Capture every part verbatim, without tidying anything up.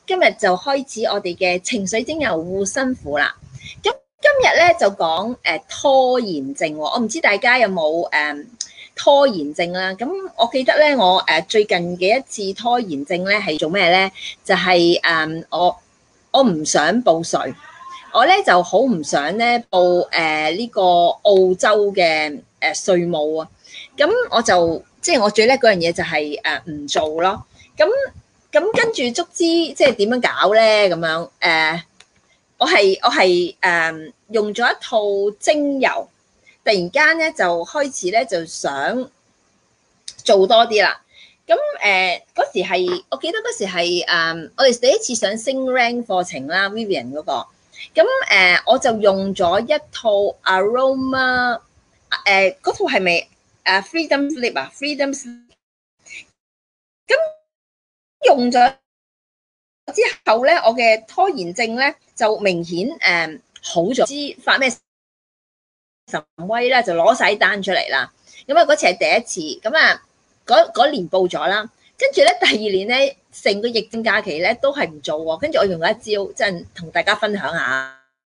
今日就開始我哋嘅情緒精油護身符啦。咁今日咧就講誒、呃、拖延症喎，我唔知大家有冇誒、呃、拖延症啦。咁我記得咧，我誒、呃、最近嘅一次拖延症咧係做咩咧？就係、是、誒、呃、我我唔想報稅，我咧就好唔想咧報誒呢、呃這個澳洲嘅誒稅務啊。咁我就即係我最叻嗰樣嘢就係誒唔做咯。咁咁跟住足之即係點樣搞咧？咁樣誒、呃，我係我係誒、呃、用咗一套精油，突然間咧就開始咧就想做多啲啦。咁誒嗰時係我記得嗰時係誒、呃、我哋第一次上升 rank 課程啦 ，Vivian 嗰、那個。咁誒、呃、我就用咗一套 aroma 誒、呃、嗰套係咪誒 freedom sleep 啊 freedom sleep 咁用咗之後咧，我嘅拖延症咧就明顯誒、嗯、好咗。知發咩神威啦，就攞晒單出嚟啦。咁啊嗰次係第一次，咁啊嗰年報咗啦。跟住咧第二年咧，成個疫症假期咧都係唔做喎。跟住我用咗一招，即係同大家分享下。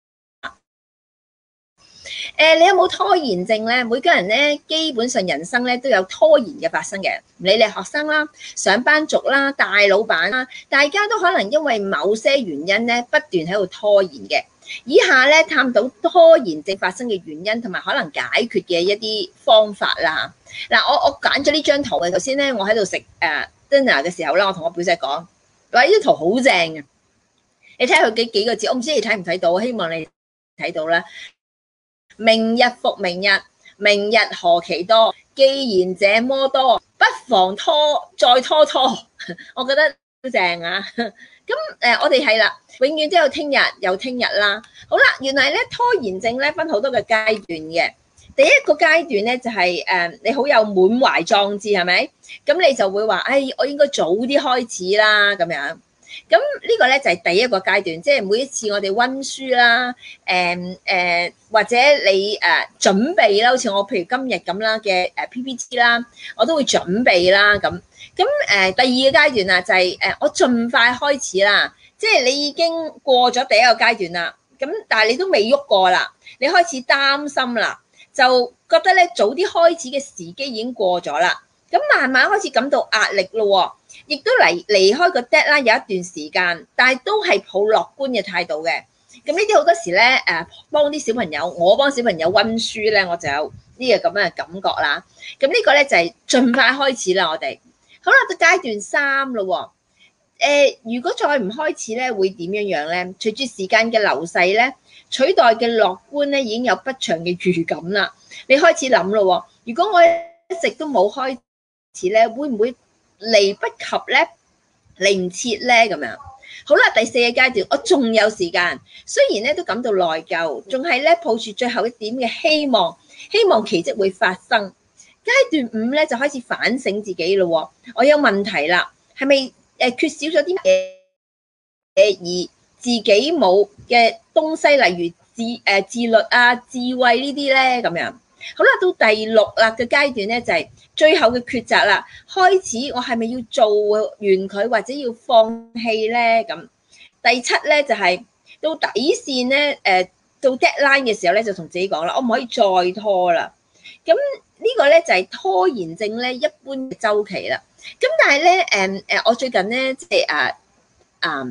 誒、呃，你有冇拖延症咧？每個人咧，基本上人生咧都有拖延嘅發生嘅。唔理你學生啦、上班族啦、大老闆啦，大家都可能因為某些原因咧，不斷喺度拖延嘅。以下咧探討拖延症發生嘅原因同埋可能解決嘅一啲方法啦。嗱，我我揀咗呢張圖嘅。頭先咧，我喺度食誒 dinner 嘅時候咧，我同我表姐講，話呢張圖好正嘅。你睇下佢幾幾個字，我唔知你睇唔睇到，希望你睇到啦。明日復明日，明日何其多。既然這麼多，不妨拖再拖拖。我覺得好正啊！咁誒、呃，我哋係啦，永遠都有聽日，有聽日啦。好啦，原來咧拖延症咧分好多個階段嘅。第一個階段咧就係、是、誒、呃，你好有滿懷壯志，係咪？咁你就會話，誒、哎，我應該早啲開始啦，咁樣。咁呢個咧就係第一個階段，即係每一次我哋溫書啦，誒、呃、誒、呃、或者你誒、呃、準備啦，好似我譬如今日咁啦嘅誒 P P T 啦，我都會準備啦咁。咁誒、呃、第二個階段啊，就係、是、誒我盡快開始啦，即係你已經過咗第一個階段啦，咁但係你都未喐過啦，你開始擔心啦，就覺得咧早啲開始嘅時機已經過咗啦，咁慢慢開始感到壓力咯。亦都離離開個 deadline 有一段時間，但係都係抱樂觀嘅態度嘅。咁呢啲好多時咧，誒幫啲小朋友，我幫小朋友溫書咧，我就有呢個咁樣嘅感覺啦。咁呢個咧就係盡快開始啦，我哋好啦，到階段三咯。誒、呃，如果再唔開始咧，會點樣樣咧？隨住時間嘅流逝咧，取代嘅樂觀咧已經有不祥嘅預感啦。你開始諗咯，如果我一直都冇開始咧，會唔會嚟不及咧，嚟唔切咧咁樣。好啦，第四個階段，我仲有時間，雖然咧都感到內疚，仲係咧抱住最後一點嘅希望，希望奇蹟會發生。階段五咧就開始反省自己咯，我有問題啦，係咪誒缺少咗啲嘢而自己冇嘅東西，例如自誒、呃、自律啊、智慧呢啲咧咁樣。好啦，到第六啦嘅階段咧就係、是、最後嘅抉擇啦，開始我係咪要做完佢或者要放棄咧？咁第七咧就係、是、到底線咧，誒、呃、到 deadline 嘅時候咧就同自己講啦，我唔可以再拖啦。咁呢個咧就係、是、拖延症咧一般嘅週期啦。咁但係咧誒誒，我最近咧即係啊啊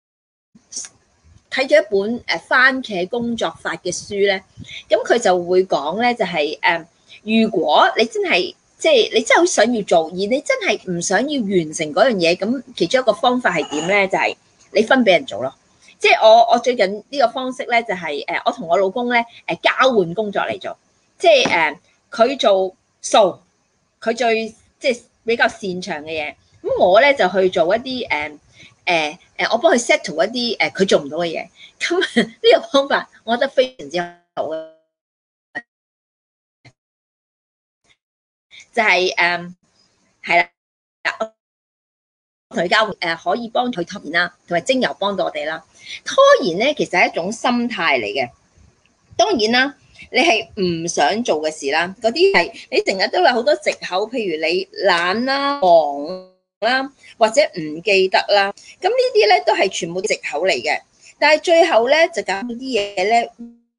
睇咗一本誒番茄工作法嘅書咧，咁佢就會講咧就係、是、誒，如果你真係即係你真係好想要做，而你真係唔想要完成嗰樣嘢，咁其中一個方法係點咧？就係、是、你分俾人做咯。即係我我最近呢個方式咧，就係、是、誒我同我老公咧誒交換工作嚟做，即係誒佢做數，佢最即係比較擅長嘅嘢，咁我咧就去做一啲誒。呃誒誒，我幫佢 settle 一啲誒佢做唔到嘅嘢，咁呢個方法我覺得非常之好嘅，就係誒係啦，同佢交換誒可以幫佢拖延啦，同埋精油幫到我哋啦。拖延咧其實係一種心態嚟嘅，當然啦，你係唔想做嘅事啦，嗰啲係你成日都有好多藉口，譬如你懶啦、忙啦，或者唔記得啦。咁呢啲咧都係全部藉口嚟嘅。但係最後咧就搞到啲嘢咧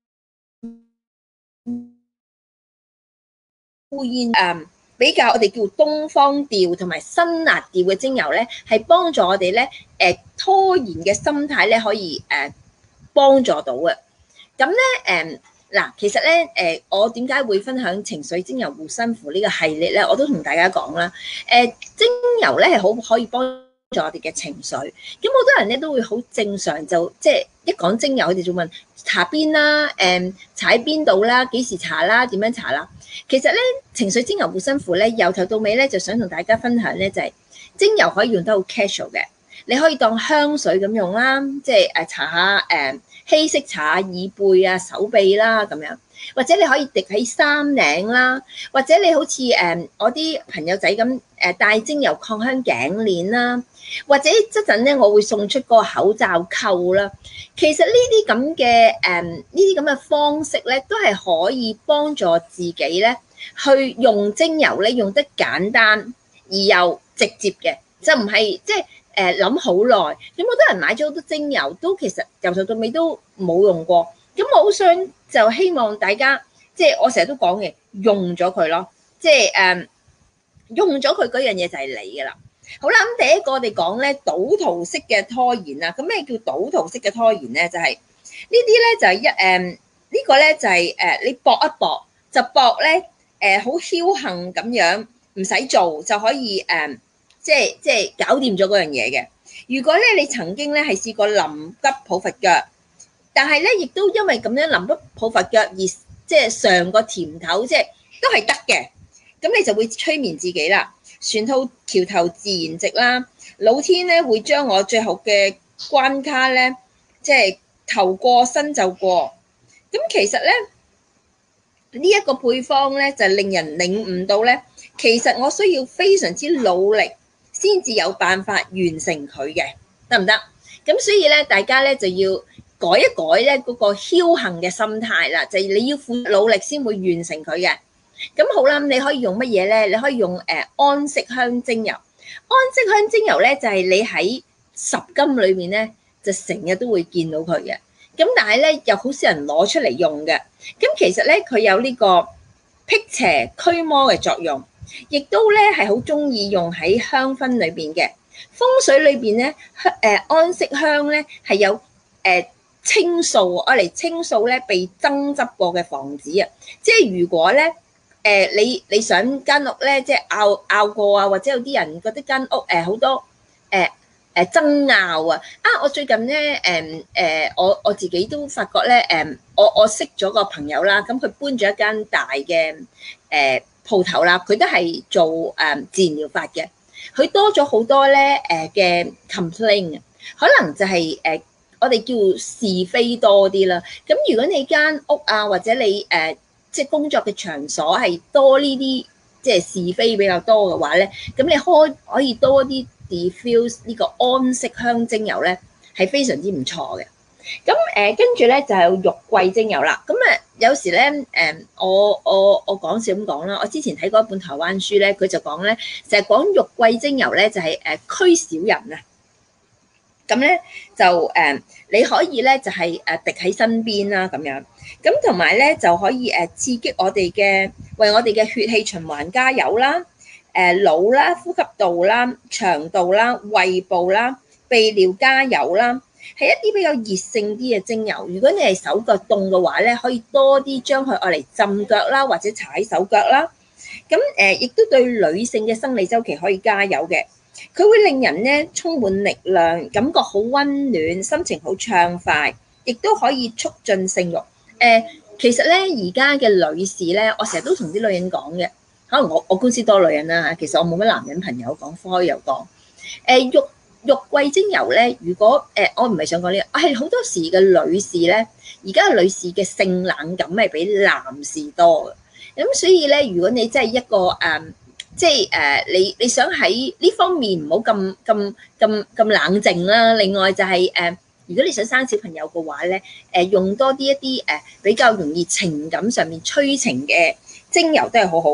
烏煙誒比較我哋叫東方調同埋辛辣調嘅精油咧，係幫助我哋咧誒拖延嘅心態咧可以誒幫助到嘅。咁咧誒嗱，其實咧誒我點解會分享情緒精油護身符呢個系列咧？我都同大家講啦，誒精油咧係好可以幫助我哋嘅情緒。咁好多人咧都會好正常就即係一講精油，佢哋就問搽邊啦，誒搽喺邊度啦，幾時搽啦，點樣搽啦？其實咧情緒精油護身符咧由頭到尾咧就想同大家分享咧就係、是、精油可以用得好 casual 嘅，你可以當香水咁用啦，即係誒搽下誒稀釋搽下耳背啊、手臂啦咁樣，或者你可以滴喺衫領啦，或者你好似誒我啲朋友仔咁誒戴精油擴香頸鏈啦，或者即陣咧我會送出個口罩扣啦。其實呢啲咁嘅誒呢啲咁嘅方式咧，都係可以幫助自己咧去用精油咧用得簡單而又直接嘅，就唔係即係誒諗好耐。咁好多人買咗好多精油，都其實由頭到尾都冇用過。咁我好想就希望大家即係我成日都講嘅，用咗佢咯，即係誒用咗佢嗰樣嘢就係你㗎啦。好啦，咁第一個我哋講咧賭徒式嘅拖延啊。咁咩叫賭徒式嘅拖延咧？就係、是、呢啲咧就係一誒、嗯這個、呢個咧就係、是、誒、呃、你搏一搏就搏咧誒好僥倖咁樣唔使做就可以誒、嗯、即係即係搞掂咗嗰樣嘢嘅。如果咧你曾經咧係試過臨急抱佛腳，但係咧亦都因為咁樣臨急抱佛腳而即係嘗個甜頭，即係都係得嘅，咁你就會催眠自己啦。船到橋頭自然直啦，老天咧會將我最後嘅關卡咧，即係頭過身就過。咁其實咧呢一個配方咧就令人領悟到咧，其實我需要非常之努力先至有辦法完成佢嘅，得唔得？咁所以咧大家咧就要改一改咧嗰個僥倖嘅心態啦，就係你要付努力先會完成佢嘅。咁好啦，你可以用乜嘢咧？你可以用誒、呃、安息香精油。安息香精油咧就係、是、你喺十金裏面咧就成日都會見到佢嘅。咁但係咧又好少人攞出嚟用嘅。咁其實咧佢有呢個辟邪驅魔嘅作用，亦都咧係好中意用喺香薰裏邊嘅。風水裏邊咧，誒、呃、安息香咧係有誒、呃、清掃，愛嚟清掃咧被爭執過嘅房子啊。即係如果咧。誒、呃、你你想間屋咧，即係拗拗過啊，或者有啲人覺得間屋誒好、呃、多誒誒、呃呃、爭拗啊！啊，我最近咧誒誒，我我自己都發覺咧誒、呃，我我識咗個朋友啦，咁佢搬咗一間大嘅誒鋪頭啦，佢都係做誒、呃、自然療法嘅，佢多咗好多咧誒嘅 complain， 可能就係、是、誒、呃、我哋叫是非多啲啦。咁如果你間屋啊，或者你誒，呃即係工作嘅場所係多呢啲即係是非比較多嘅話咧，咁你可可以多啲 diffuse 呢個安息香精油咧，係非常之唔錯嘅。咁誒跟住咧就係玉桂精油啦。咁誒有時咧誒我我我講笑咁講啦，我之前睇過一本台灣書咧，佢就講咧成日講玉桂精油咧就係誒驅小人啊。咁咧就誒你可以咧就係誒滴喺身邊啦咁樣，咁同埋咧就可以誒刺激我哋嘅為我哋嘅血氣循環加油啦，誒腦啦、呼吸道啦、腸道啦、胃部啦、泌尿加油啦，係一啲比較熱性啲嘅精油。如果你係手腳凍嘅話咧，可以多啲將佢愛嚟浸腳啦，或者踩手腳啦。咁誒亦都對女性嘅生理週期可以加油嘅。佢會令人咧充滿力量，感覺好溫暖，心情好暢快，亦都可以促進性慾。誒、呃，其實咧而家嘅女士咧，我成日都同啲女人講嘅，可能我我公司多女人啦嚇，其實我冇乜男人朋友講，科又講。誒、呃，玉玉桂精油咧，如果誒、呃、我唔係想講呢、這個，係好多時嘅女士咧，而家嘅女士嘅性冷感係比男士多嘅，咁所以咧，如果你真係一個誒。嗯即係誒、呃，你你想喺呢方面唔好咁咁咁咁冷靜啦。另外就係、是、誒、呃，如果你想生小朋友嘅話咧，誒、呃、用多啲一啲誒、呃、比較容易情感上面催情嘅精油都係好好嘅。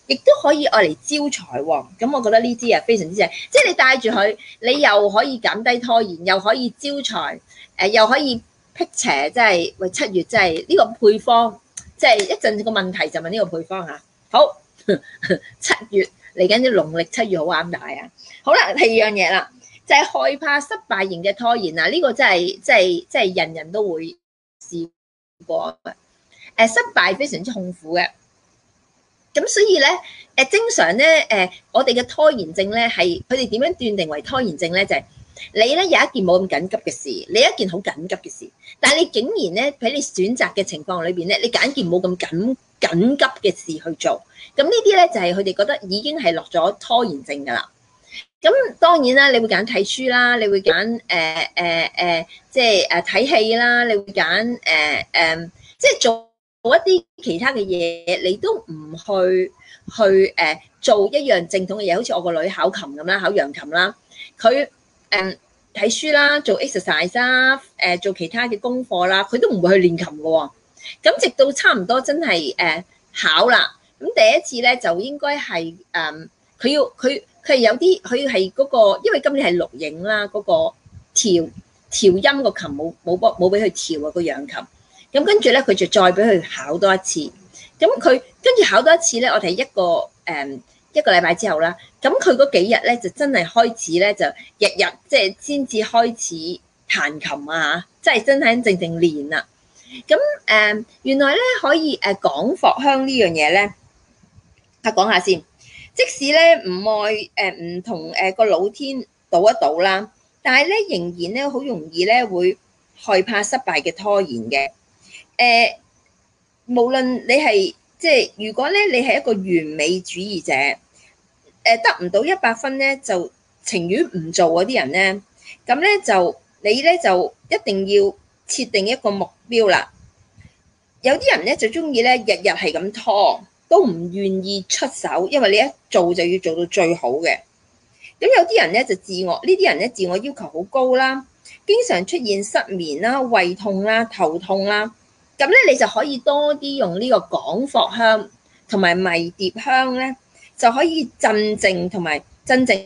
亦都可以愛嚟招財喎。咁我覺得呢支啊非常之正，即係你帶住佢，你又可以減低拖延，又可以招財，誒又可以辟邪，即係喂七月即係呢個配方，即係一陣個問題就問呢個配方嚇。好，七月嚟緊啲農曆七月好啱大啊！好啦，第二樣嘢啦，就係害怕失敗型嘅拖延啊！呢個真係即係即係人人都會試過嘅。誒失敗非常之痛苦嘅，咁所以咧誒經常咧誒我哋嘅拖延症咧係佢哋點樣斷定為拖延症咧？就係你咧有一件冇咁緊急嘅事，你一件好緊急嘅事，但係你竟然咧喺你選擇嘅情況裏邊咧，你揀件冇咁緊緊急嘅事去做，咁呢啲咧就係佢哋覺得已經係落咗拖延症㗎啦。咁當然啦，你會揀睇書啦，你會揀誒誒誒，即係誒睇戲啦，你會揀誒誒，即係做做一啲其他嘅嘢，你都唔去去誒、呃、做一樣正統嘅嘢，好似我個女考琴咁啦，考揚琴啦，佢誒睇書啦，做 exercise 啦，誒、呃、做其他嘅功課啦，佢都唔會去練琴嘅喎。咁直到差唔多真係誒、呃、考啦，咁第一次咧就應該係誒佢要佢。佢係有啲，佢係嗰個，因為今年係錄影啦，嗰、那個調調音個琴冇冇幫冇俾佢調啊個揚琴，咁跟住咧佢就再俾佢考多一次，咁佢跟住考多一次咧，我哋一個誒、嗯、一個禮拜之後啦，咁佢嗰幾日咧就真係開始咧就日日即係先至開始彈琴啊，即係真係正正練啦。咁誒、嗯、原來咧可以誒廣藿香呢樣嘢咧，啊講下先。即使咧唔愛誒唔同誒個老天賭一賭啦，但係咧仍然咧好容易咧會害怕失敗嘅拖延嘅。誒、呃，無論你係即係如果咧你係一個完美主義者，誒、呃、得唔到一百分咧就情願唔做嗰啲人咧，咁咧就你咧就一定要設定一個目標啦。有啲人咧就中意咧日日係咁拖。都唔願意出手，因為你一做就要做到最好嘅。咁有啲人咧就自我，呢啲人咧自我要求好高啦，經常出現失眠啦、胃痛啦、頭痛啦。咁咧你就可以多啲用呢個廣藿香同埋迷迭香咧，就可以鎮靜同埋真正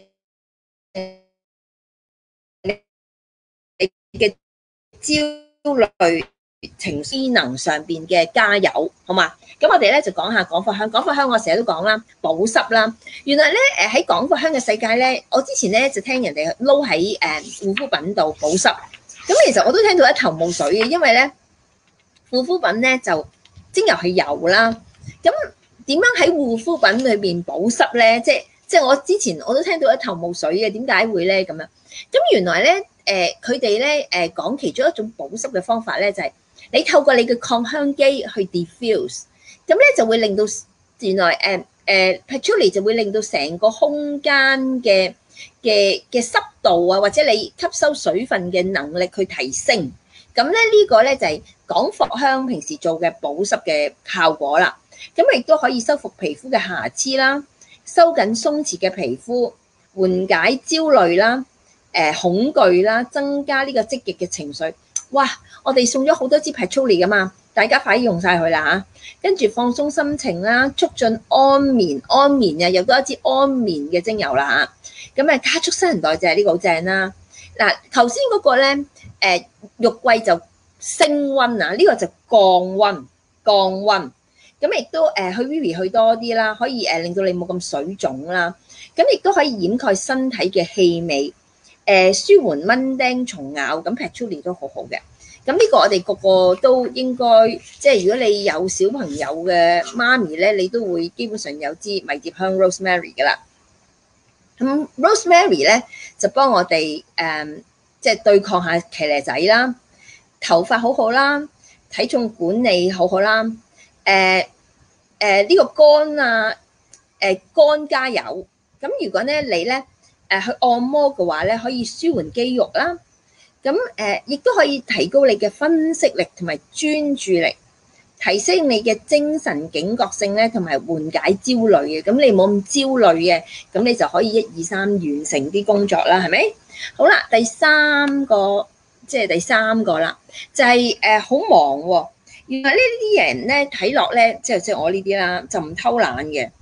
你嘅焦慮情緒機能上邊嘅加油，好嘛？咁我哋咧就講下廣藿香。廣藿香我成日都講啦，保濕啦。原來咧誒喺廣藿香嘅世界咧，我之前咧就聽人哋撈喺誒護膚品度保濕。咁其實我都聽到一頭霧水嘅，因為咧護膚品咧就精油係油啦。咁點樣喺護膚品裏邊保濕咧？即係即係我之前我都聽到一頭霧水嘅，點解會咧咁樣？咁原來咧誒佢哋咧誒講其中一種保濕嘅方法咧，就係你透過你嘅擴香機去 diffuse。咁咧就會令到原來誒誒 patchouli 就會令到成個空間嘅嘅嘅濕度啊，或者你吸收水分嘅能力去提升。咁咧呢個咧就係廣藿香平時做嘅保濕嘅效果啦。咁亦都可以修復皮膚嘅瑕疵啦，收緊鬆弛嘅皮膚，緩解焦慮啦、誒、呃、恐懼啦，增加呢個積極嘅情緒。哇！我哋送咗好多支 patchouli 噶嘛〜大家快啲用晒佢啦嚇，跟住放鬆心情啦，促進安眠，安眠啊，又多一支安眠嘅精油啦嚇，咁啊加速新陳代謝呢個好正啦。嗱頭先嗰個咧，誒玉桂就升溫啊，呢、這個就降溫降溫，咁亦都誒去 Vivi 去多啲啦，可以誒令到你冇咁水腫啦，咁亦都可以掩蓋身體嘅氣味，誒舒緩蚊叮蟲咬，咁 patchouli 都好好嘅。咁呢個我哋個個都應該，即係如果你有小朋友嘅媽咪咧，你都會基本上有支迷迭香 rosemary 噶啦。咁 rosemary 咧就幫我哋誒，即係對抗下騎呢仔啦，頭髮好好啦，體重管理好好啦。誒誒呢個肝啊，誒肝加油。咁如果咧你咧誒去按摩嘅話咧，可以舒緩肌肉啦。咁誒，亦都可以提高你嘅分析力同埋專注力，提升你嘅精神警覺性咧，同埋緩解焦慮嘅。咁你冇咁焦慮嘅，咁你就可以一二三完成啲工作啦，係咪？好啦，第三個即係第三個啦，就係誒好忙喎。原來呢啲人咧睇落咧，即係即係我呢啲啦，就唔偷懶嘅。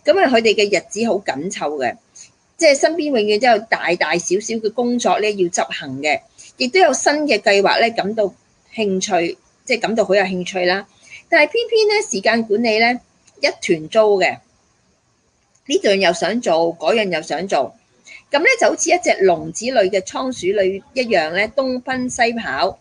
咁啊佢哋嘅日子好緊湊嘅，即係身邊永遠都有大大小小嘅工作咧要執行嘅，亦都有新嘅計劃咧感到興趣，即係感到好有興趣啦。但係偏偏咧時間管理咧一團糟嘅，呢樣又想做，嗰樣又想做，咁咧就好似一隻籠子裏嘅倉鼠裏一樣咧，東奔西跑。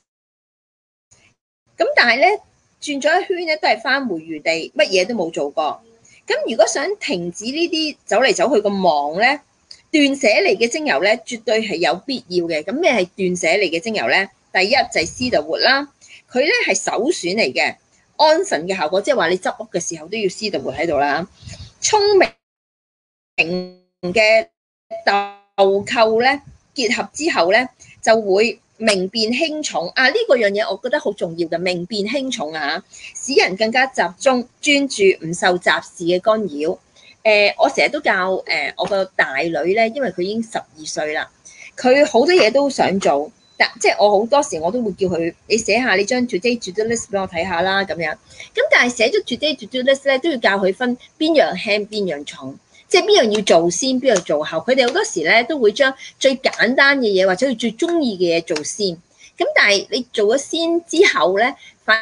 咁但係咧轉咗一圈咧，都係返回原地，乜嘢都冇做過。咁如果想停止呢啲走嚟走去咁忙咧，斷捨離嘅精油咧，絕對係有必要嘅。咁咩係斷捨離嘅精油咧？第一就係 cedarwood 啦，佢咧係首選嚟嘅，安神嘅效果，即係話你執屋嘅時候都要 cedarwood喺度啦。聰明嘅豆蔻咧結合之後咧，就會明辨輕重啊！呢、這個樣嘢我覺得好重要嘅，明辨輕重啊，使人更加集中專注，唔受雜事嘅干擾。誒、呃，我成日都教誒、呃、我個大女咧，因為佢已經十二歲啦，佢好多嘢都想做，但即係我好多時我都會叫佢，你寫下你張 today to do list 俾我睇下啦咁樣。咁但係寫咗 today to do list 咧，都要教佢分邊樣輕邊樣重。即係邊樣要做先，邊樣做後。佢哋好多時咧都會將最簡單嘅嘢或者佢最中意嘅嘢做先。咁但係你做咗先之後咧，反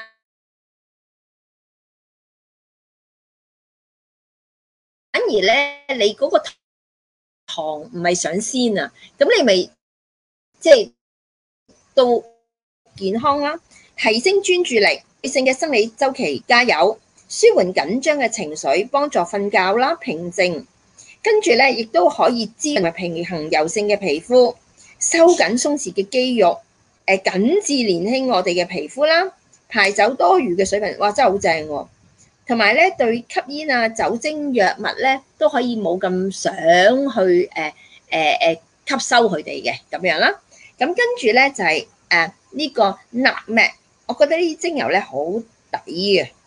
反而咧你嗰個堂唔係上先啊，咁你咪即係到健康啦，提升專注力，女性嘅生理週期加油，舒緩緊張嘅情緒，幫助瞓覺啦，平靜。跟住咧，亦都可以滋潤平衡柔性嘅皮膚，收緊鬆弛嘅肌肉，誒緊緻年輕我哋嘅皮膚啦，排走多餘嘅水分，哇！真係好正喎。同埋咧，對吸煙啊、酒精藥物咧，都可以冇咁想去誒誒誒吸收佢哋嘅咁樣啦。咁跟住咧就係誒呢個 nutmeg，我覺得呢啲精油咧好抵嘅。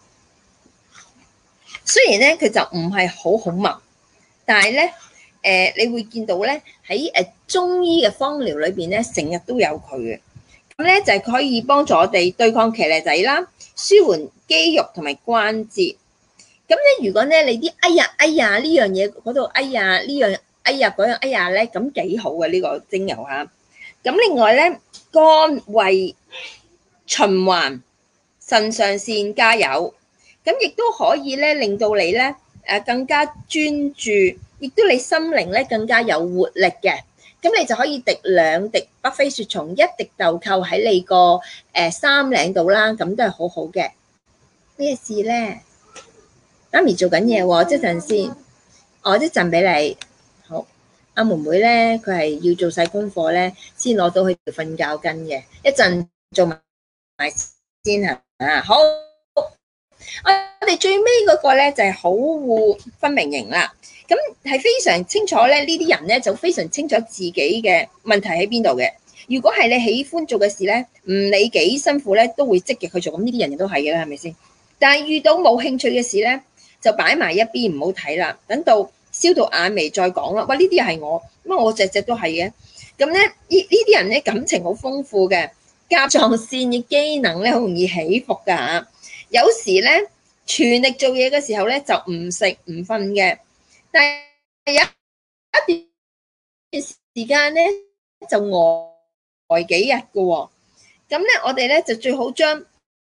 雖然咧佢就唔係好好聞。但係咧，誒、呃，你會見到咧喺誒中醫嘅方療裏邊咧，成日都有佢嘅。咁咧就係、是、可以幫助我哋對抗騎呢仔啦，舒緩肌肉同埋關節。咁咧，如果咧你啲哎呀哎呀呢樣嘢嗰度哎呀呢樣哎呀嗰樣哎呀咧，咁幾好嘅呢、這個精油嚇。咁另外咧，肝胃循環、腎上腺加油，咁亦都可以咧令到你咧。誒更加專注，亦都你心靈咧更加有活力嘅，咁你就可以滴兩滴北非雪松，一滴豆蔻喺你個誒衫領度啦，咁都係好好嘅。咩事咧？媽咪做緊嘢喎，即陣先，我一陣俾你。好，阿妹妹咧，佢係要做晒功課咧，先攞到佢條瞓覺巾嘅，一陣做埋先嚇啊，好。我哋最尾嗰個咧就係好護分明型啦，咁係非常清楚咧，呢啲人咧就非常清楚自己嘅問題喺邊度嘅。如果係你喜歡做嘅事咧，唔理幾辛苦咧，都會積極去做。咁呢啲人人都係嘅啦，係咪先？但係遇到冇興趣嘅事咧，就擺埋一邊唔好睇啦。等到燒到眼眉再講啦。哇！呢啲又係我，咁啊我隻隻都係嘅。咁咧呢呢啲人咧感情好豐富嘅，甲狀腺嘅機能咧好容易起伏㗎嚇。有時咧，全力做嘢嘅時候咧，就唔食唔瞓嘅。但係有一段時間咧，就呆幾日嘅喎。咁咧，我哋咧就最好將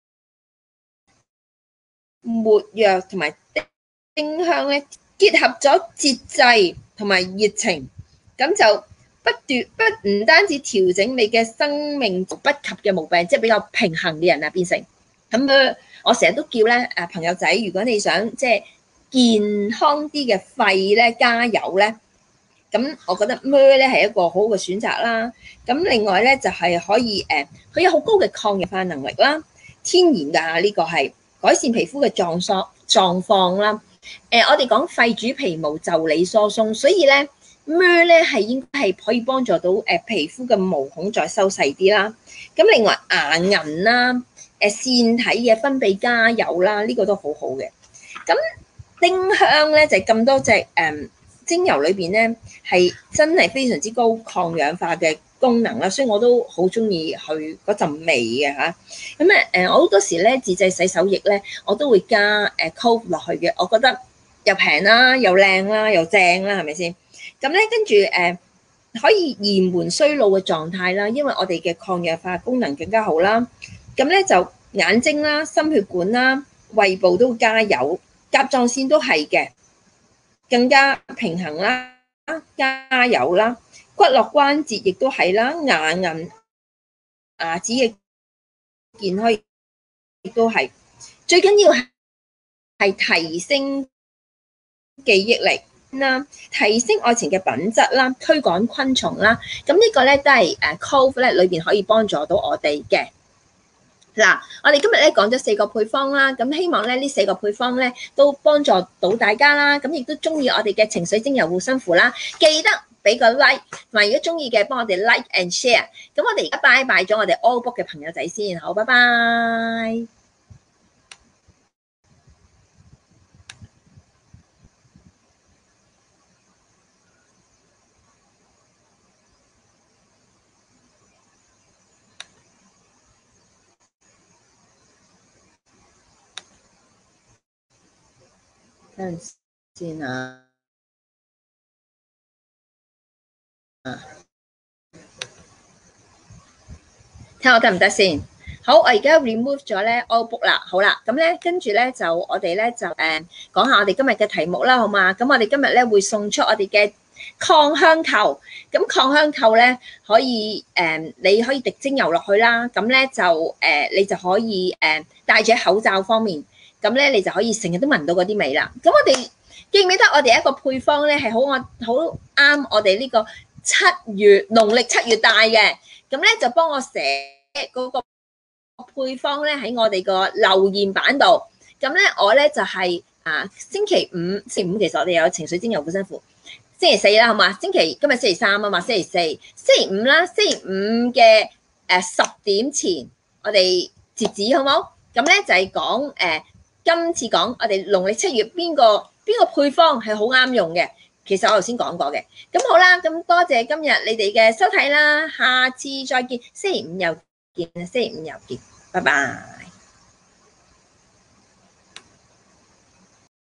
沒藥同埋丁香咧結合咗節制同埋熱情，咁就不斷不唔單止調整你嘅生命不及嘅毛病，即係比較平衡嘅人啊，變成咁樣。我成日都叫咧誒朋友仔，如果你想即係健康啲嘅肺咧加油咧，咁我覺得咩咧係一個好好嘅選擇啦。咁另外咧就係可以誒，佢有好高嘅抗氧化能力啦，天然㗎呢個係改善皮膚嘅狀況狀況啦。誒，我哋講肺主皮毛就理疏鬆，所以咧咩咧係應該係可以幫助到誒皮膚嘅毛孔再收細啲啦。咁另外牙齦啦。誒腺體嘅分泌加油啦，呢、這個都好好嘅。咁丁香咧就係、是、咁多隻誒、嗯、精油裏邊咧，係真係非常之高抗氧化嘅功能啦，所以我都好中意佢嗰陣味嘅嚇。咁誒誒，我好多時咧自製洗手液咧，我都會加誒 clove 落去嘅。我覺得又平啦，又靚啦，又正啦，係咪先？咁咧跟住誒、呃、可以延緩衰老嘅狀態啦，因為我哋嘅抗氧化功能更加好啦。咁咧就眼睛啦、心血管啦、胃部都加油，甲狀腺都係嘅，更加平衡啦，加油啦。骨骼關節亦都係啦，牙齦、牙齒嘅健康亦都係。最緊要係提升記憶力啦，提升愛情嘅品質啦，驅趕昆蟲啦。咁呢個咧都係誒 Cove 咧裏邊可以幫助到我哋嘅。嗱，我哋今日咧講咗四個配方啦，咁希望咧呢四個配方咧都幫助到大家啦。咁亦都中意我哋嘅情緒精油護身符啦，記得俾個 like，同埋如果中意嘅幫我哋 like and share。咁我哋而家拜拜咗我哋 All Book 嘅朋友仔先，好，拜拜。等陣先啊！睇我得唔得先？好，我而家 remove 咗咧 all book 啦。好啦，咁咧跟住咧就我哋咧就誒講下我哋今日嘅題目啦，好嘛？咁我哋今日咧會送出我哋嘅擴香球。咁擴香球咧可以誒、呃，你可以滴精油落去啦。咁咧就誒、呃，你就可以誒戴住喺口罩方面。咁咧你就可以成日都聞到嗰啲味啦。咁我哋記唔記得我哋一個配方咧係好我好啱我哋呢個七月農曆七月戴嘅。咁咧就幫我寫嗰個配方咧喺我哋個留言板度。咁咧我咧就係、是、啊星期五，星期五其實我哋有情緒精油護身符。星期四啦，好嘛？星期今日星期三啊嘛，星期四、星期五啦，星期五嘅誒十點前我哋截止，好冇？咁咧就係講誒今次講我哋農曆七月邊個邊個配方係好啱用嘅。其實我頭先講過嘅。咁好啦，咁多謝今日你哋嘅收睇啦，下次再見，星期五又見，星期五又見，拜拜。